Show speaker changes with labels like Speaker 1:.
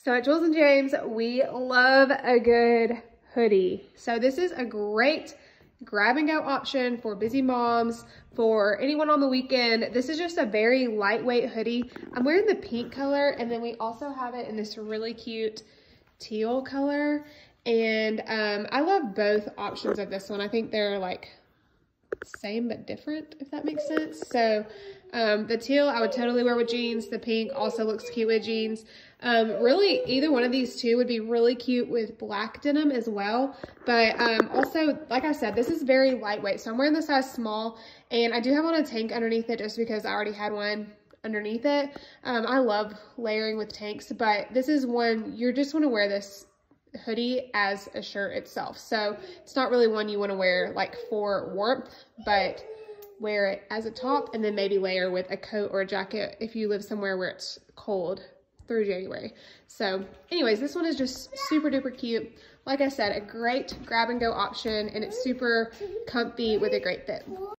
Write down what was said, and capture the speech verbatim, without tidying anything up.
Speaker 1: So at Jules and James, we love a good hoodie. So this is a great grab and go option for busy moms, for anyone on the weekend. This is just a very lightweight hoodie. I'm wearing the pink color, and then we also have it in this really cute teal color. And um, I love both options of this one. I think they're like same but different, if that makes sense. So um, the teal I would totally wear with jeans. The pink also looks cute with jeans. Um, really, either one of these two would be really cute with black denim as well. But um, also, like I said, this is very lightweight. So I'm wearing the size small, and I do have on a tank underneath it just because I already had one underneath it. Um, I love layering with tanks, but this is one you just want to wear this hoodie as a shirt itself. So it's not really one you want to wear like for warmth, but wear it as a top and then maybe layer with a coat or a jacket if you live somewhere where it's cold through January. So anyways, this one is just super duper cute. Like I said, a great grab and go option, and it's super comfy with a great fit.